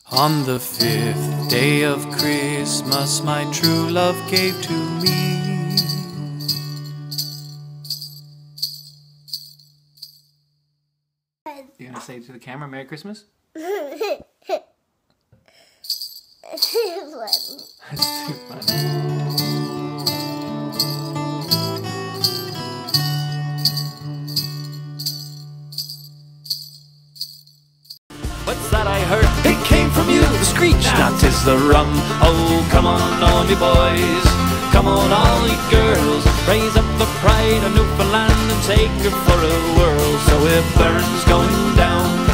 On the 5th day of Christmas, my true love gave to me. You gonna say to the camera, Merry Christmas? It's too funny. What's that I heard? It came from you, the screech. That is the rum. Oh, come on, all you boys. Come on, all you girls. Raise up the pride of Newfoundland and take her for a whirl. So it burns going down.